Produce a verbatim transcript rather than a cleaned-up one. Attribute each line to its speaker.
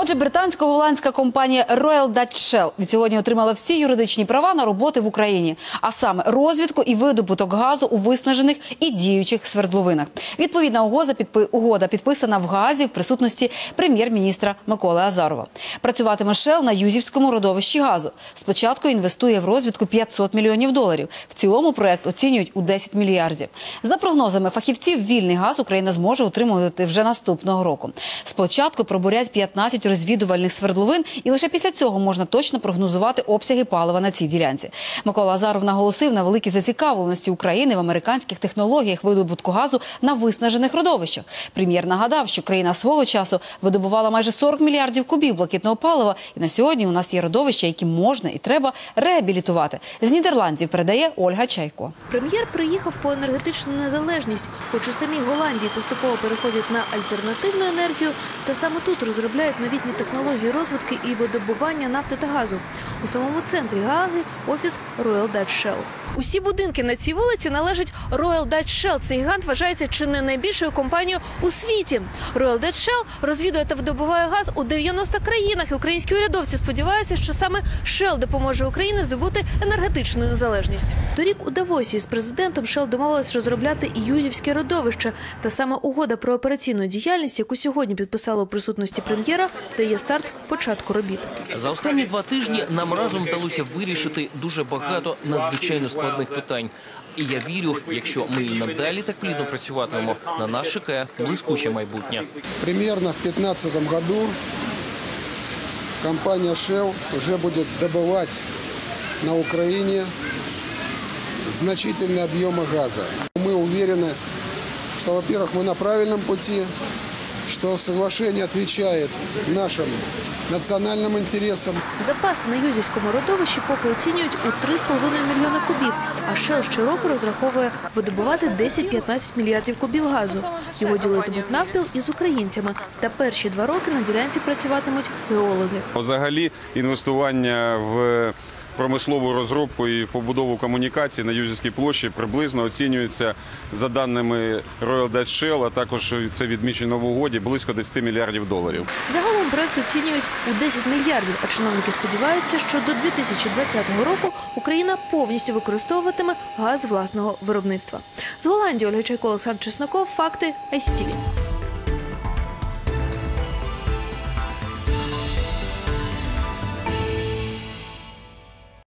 Speaker 1: Отже, британсько-голландська компанія Royal Dutch Shell від сьогодні отримала всі юридичні права на роботи в Україні, а саме розвідку і видобуток газу у виснажених і діючих свердловинах. Відповідна угода підписана в Гаазі в присутності прем'єр-міністра Миколи Азарова. Працюватиме Shell на Юзівському родовищі газу. Спочатку інвестує в розвідку п'ятсот мільйонів доларів. В цілому проект оцінюють у десять мільярдів. За прогнозами фахівців, вільний газ Україна зможе отримувати вже наступного року. Спочатку пробурять п'ятнадцять розвідувальних свердловин, і лише після цього можна точно прогнозувати обсяги палива на цій ділянці. Микола Азаров наголосив на великій зацікавленості України в американських технологіях видобутку газу на виснажених родовищах. Прем'єр нагадав, що країна свого часу видобувала майже сорок мільярдів кубів блакитного палива, і на сьогодні у нас є родовища, які можна і треба реабілітувати. З Нідерландів передає Ольга Чайко.
Speaker 2: Прем'єр приїхав по енергетичну незалежність, хоч у самій Голландії поступово переходять на альтернативну енергію, та саме тут розробляють новітні технології розвідки і видобування нафти та газу. У самому центрі Гааги – офіс Royal Dutch Shell. Усі будинки на цій вулиці належать Royal Dutch Shell. Цей гігант вважається чи не найбільшою компанією у світі. Royal Dutch Shell розвідує та видобуває газ у дев'яноста країнах. І українські урядовці сподіваються, що саме Shell допоможе Україні здобути енергетичну незалежність. Торік у Давосі з президентом Shell домовилась розробляти і Юзівське родовище. Та саме угода про операційну діяльність, яку сьогодні підписали у присутності прем'єра, дає старт початку робіт.
Speaker 3: За останні два тижні нам разом вдалося вирішити дуже багато надзвичайно складних питань. І я вірю, якщо ми і надалі так плідно працюватимемо, на нас чекає блискуче майбутнє.
Speaker 4: Примерно в две тысячи пятнадцатом году компания Shell уже будет добывать на Украине значительные объемы газа. Мы уверены, что, во-первых, мы на правильном пути, что соглашение отвечает нашим національним інтересам.
Speaker 2: Запаси на Юзівському родовищі поки оцінюють у три з половиною мільйони кубів, а Shell щороку розраховує видобувати десять-п'ятнадцять мільярдів кубів газу. Його ділитимуть навпіл із українцями, та перші два роки на ділянці працюватимуть геологи.
Speaker 5: Взагалі інвестування в промислову розробку і побудову комунікацій на Юзівській площі приблизно оцінюється, за даними Royal Dutch Shell, а також це відмічено в угоді, близько десяти мільярдів доларів.
Speaker 2: Загалом проект оцінюють у десять мільярдів, а чиновники сподіваються, що до дві тисячі двадцятого року Україна повністю використовуватиме газ власного виробництва. З Голландії Ольга Чайко, Олександр Чесноков, Факти, ай сі ті ві.